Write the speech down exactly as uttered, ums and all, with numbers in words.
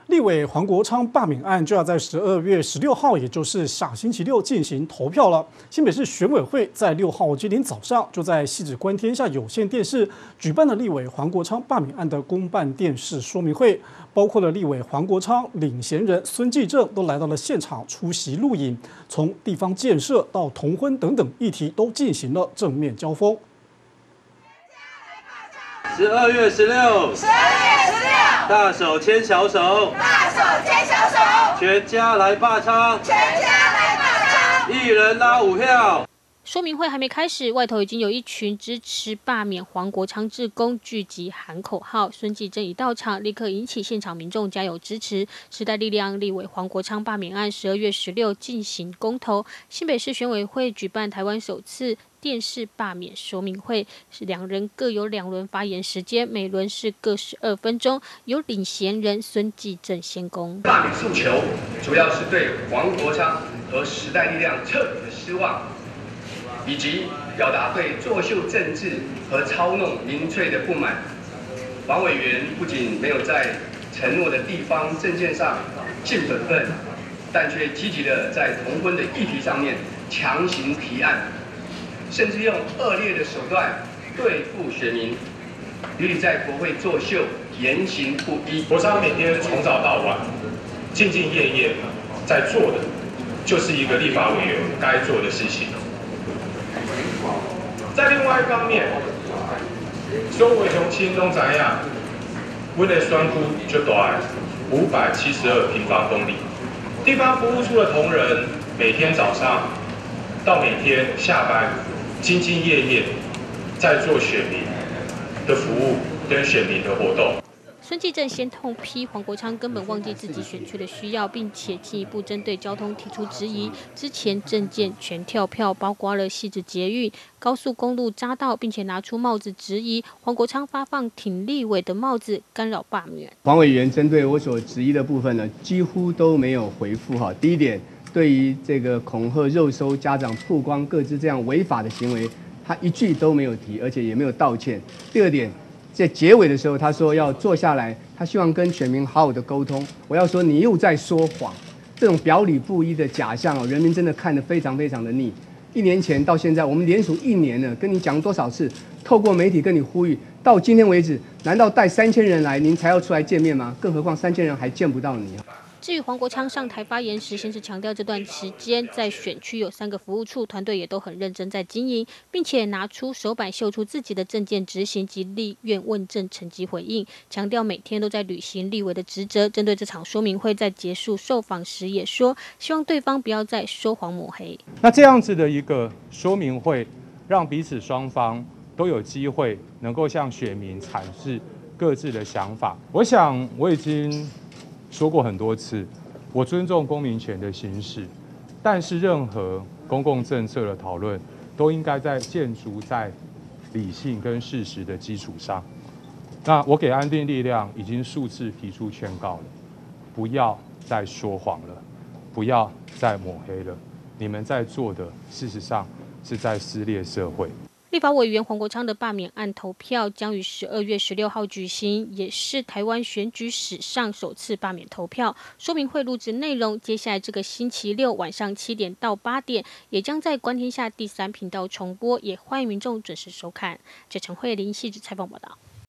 立委黄国昌罢免案就要在十二月十六号，也就是下星期六进行投票了。新北市选委会在六号今天早上就在汐止观天下有线电视举办了立委黄国昌罢免案的公办电视说明会，包括了立委黄国昌、领衔人孙继正都来到了现场出席录影，从地方建设到同婚等等议题都进行了正面交锋。 十二月十六， 十二月十六， 大手牵小手， 大手牵小手， 全家来罢昌， 全家来罢昌， 一人拉五票。 说明会还没开始，外头已经有一群支持罢免黄国昌志工聚集喊口号。孙继正一到场，立刻引起现场民众加油支持。时代力量立委黄国昌罢免案十二月十六进行公投，新北市选委会举办台湾首次电视罢免说明会，是两人各有两轮发言时间，每轮是各十二分钟，由领衔人孙继正先攻。 罢免诉求主要是对黄国昌和时代力量彻底的失望，以及表达对作秀政治和操弄民粹的不满。黄委员不仅没有在承诺的地方政见上尽本分，但却积极的在同婚的议题上面强行提案，甚至用恶劣的手段对付选民，予以在国会作秀，言行不一。 国昌每天从早到晚，兢兢业业在做的，就是一个立法委员该做的事情。在另外一方面，周伟雄亲拢知影，阮的选区就大，五百七十二平方公里。地方服务处的同仁，每天早上到每天下班，兢兢业业在做选民的服务跟选民的活动。 孙继正先痛批黄国昌根本忘记自己选区的需要，并且进一步针对交通提出质疑。之前政见全跳票，包括了汐止捷运、高速公路匝道，并且拿出帽子质疑黄国昌发放挺立委的帽子，干扰罢免。 黄委员针对我所质疑的部分呢，几乎都没有回复哈。第一点，对于这个恐吓、肉搜家长、曝光各自这样违法的行为，他一句都没有提，而且也没有道歉。第二点，在结尾的时候，他说要坐下来，他希望跟选民好好的沟通。我要说，你又在说谎，这种表里不一的假象哦，人民真的看得非常非常的腻。一年前到现在，我们连署一年了，跟你讲多少次，透过媒体跟你呼吁，到今天为止，难道带三千人来，您才要出来见面吗？更何况三千人还见不到你。 至于黄国昌上台发言时，先是强调这段时间在选区有三个服务处，团队也都很认真在经营，并且拿出手板秀出自己的政见执行及立院问政成绩回应，强调每天都在履行立委的职责。针对这场说明会，在结束受访时也说，希望对方不要再说谎抹黑。 那这样子的一个说明会，让彼此双方都有机会能够向选民阐释各自的想法。我想我已经说过很多次，我尊重公民权的行使，但是任何公共政策的讨论都应该在建筑在理性跟事实的基础上。那我给安定力量已经数次提出劝告了，不要再说谎了，不要再抹黑了。你们在做的，事实上是在撕裂社会。 立法委员黄国昌的罢免案投票将于十二月十六号举行，也是台湾选举史上首次罢免投票。说明会录制内容，接下来这个星期六晚上七点到八点，也将在观天下第三频道重播，也欢迎民众准时收看。这陈慧琳汐止采访报道。